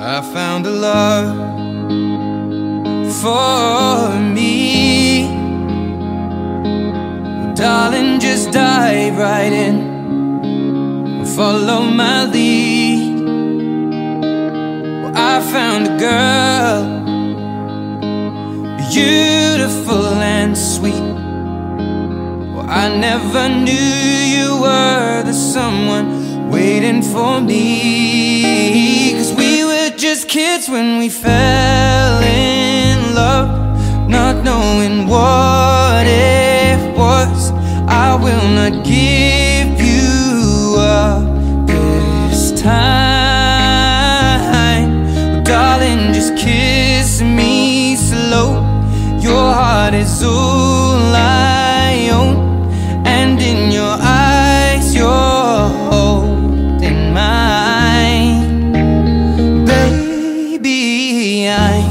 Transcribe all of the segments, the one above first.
I found a love for me. Well, darling, just dive right in and follow my lead. Well, I found a girl, beautiful and sweet. Well, I never knew you were the someone waiting for me. 'Cause we were just kids when we fell in love, not knowing what it was. I will not give you up this time. Well, darling, just kiss me slow. Your heart is all I own, and in your eyes you're holding mine. Baby, I'm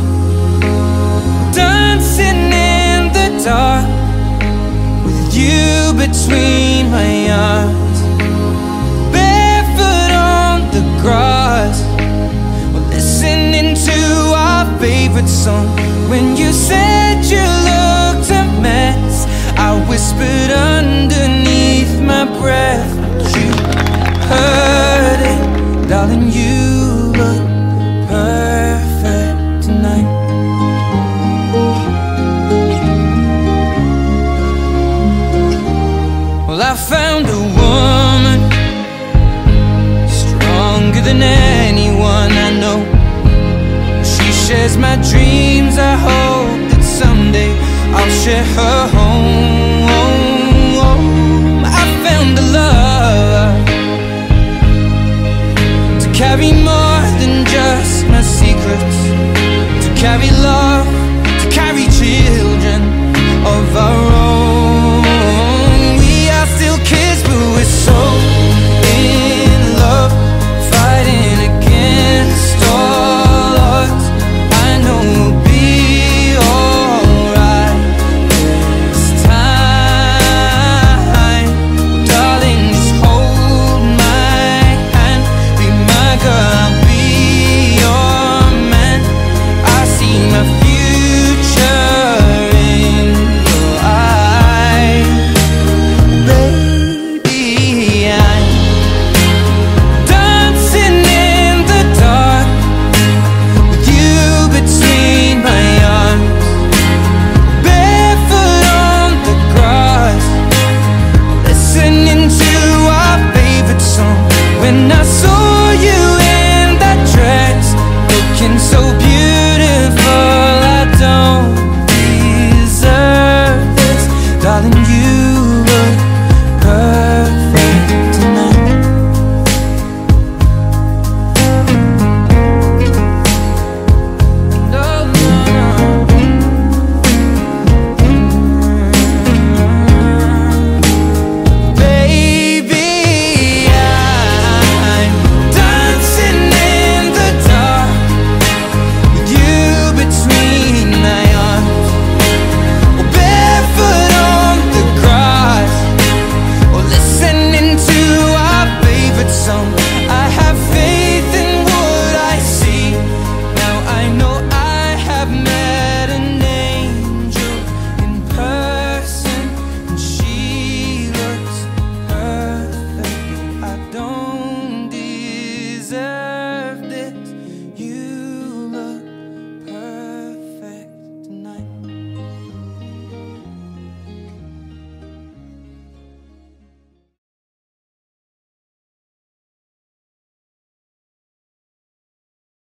dancing in the dark with you between my arms, barefoot on the grass. We're listening to our favorite song. When you said you looked a mess, I whispered underneath my breath, but you heard it. Darling, you look perfect tonight. Well, I found a woman stronger than anyone I know. She shares my dreams. I hope that someday I'll share her